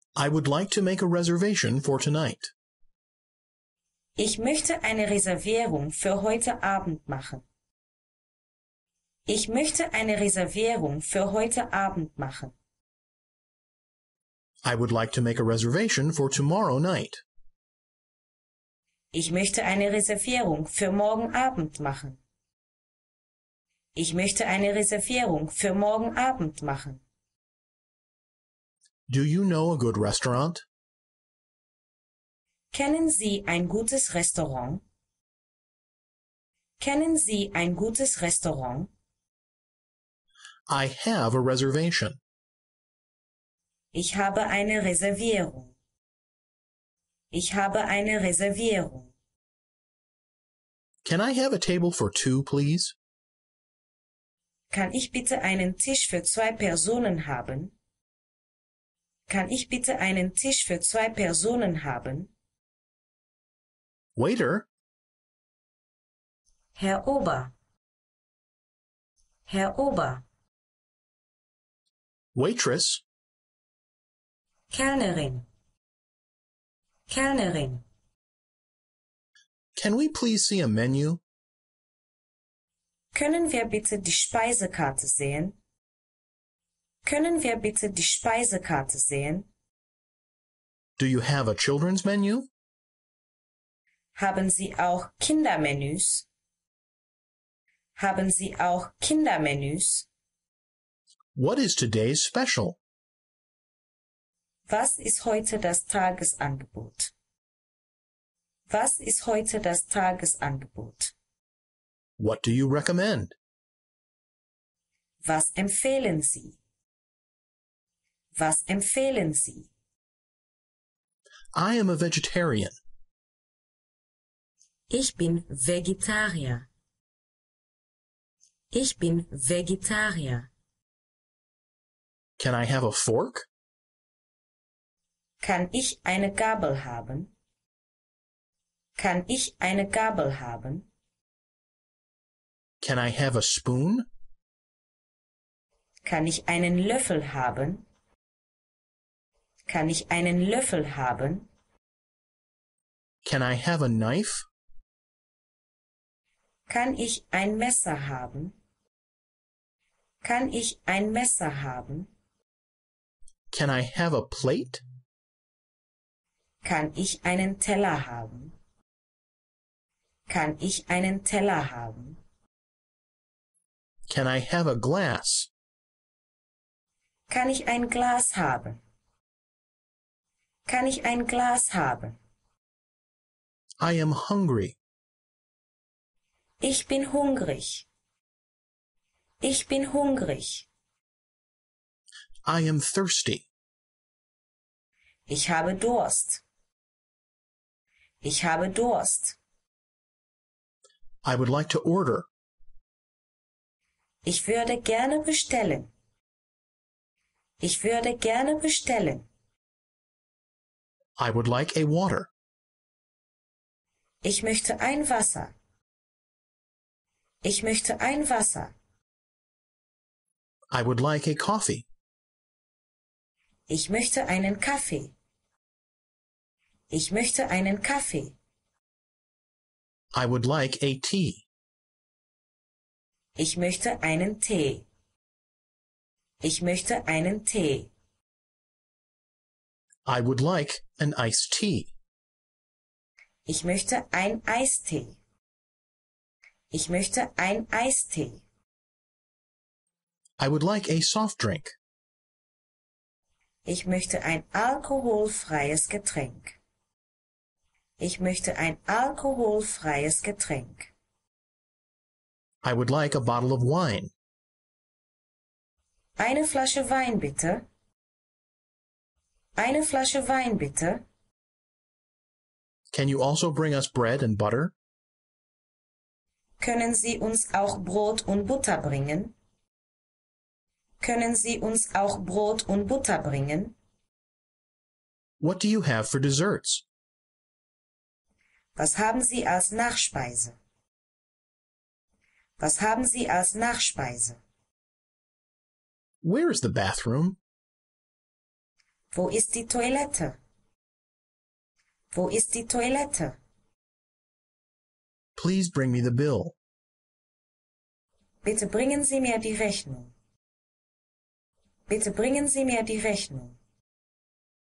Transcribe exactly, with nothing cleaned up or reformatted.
I would like to make a reservation for tonight. Ich möchte eine Reservierung für heute Abend machen. Ich möchte eine Reservierung für heute Abend machen. I would like to make a reservation for tomorrow night. Ich möchte eine Reservierung für morgen Abend machen. Ich möchte eine Reservierung für morgen Abend machen. Do you know a good restaurant? Kennen Sie ein gutes Restaurant? Kennen Sie ein gutes Restaurant? I have a reservation. Ich habe eine Reservierung. Ich habe eine Reservierung. Can I have a table for two, please? Kann ich bitte einen Tisch für zwei Personen haben? Kann ich bitte einen Tisch für zwei Personen haben? Waiter, Herr Ober. Herr Ober. waitress, Kellnerin. Kellnerin. can we please see a menu? Können wir bitte die Speisekarte sehen? Können wir bitte die Speisekarte sehen? Do you have a children's menu? Haben Sie auch Kindermenüs? Haben Sie auch Kindermenüs? What is today's special? Was ist heute das Tagesangebot? Was ist heute das Tagesangebot? What do you recommend? Was empfehlen Sie? Was empfehlen Sie? I am a vegetarian. Ich bin Vegetarier. Ich bin Vegetarier. Can I have a fork? Kann ich eine Gabel haben? Kann ich eine Gabel haben? Can I have a spoon? Kann ich einen Löffel haben? Kann ich einen Löffel haben? Can I have a knife? Kann ich ein Messer haben? Kann ich ein Messer haben? Can I have a plate? Kann ich einen Teller haben? Kann ich einen Teller haben? Can I have a glass? Kann ich ein Glas haben? Kann ich ein Glas haben? I am hungry. Ich bin hungrig. Ich bin hungrig. I am thirsty. Ich habe Durst. Ich habe Durst. I would like to order. Ich würde gerne bestellen. Ich würde gerne bestellen. I would like a water. Ich möchte ein Wasser. Ich möchte ein Wasser. I would like a coffee. Ich möchte einen Kaffee. Ich möchte einen Kaffee. I would like a tea. Ich möchte einen Tee. Ich möchte einen Tee. I would like an iced tea. Ich möchte ein Eistee. Ich möchte ein Eistee. I would like a soft drink. Ich möchte ein alkoholfreies Getränk. Ich möchte ein alkoholfreies Getränk. I would like a bottle of wine. Eine Flasche Wein bitte. Eine Flasche Wein bitte. Can you also bring us bread and butter? Können Sie uns auch Brot und Butter bringen? Können Sie uns auch Brot und Butter bringen? What do you have for desserts? Was haben Sie als Nachspeise? Was haben Sie als Nachspeise? Where is the bathroom? Wo ist die Toilette? Wo ist die Toilette? Please bring me the bill. Bitte bringen Sie mir die Rechnung. Bitte bringen Sie mir die Rechnung.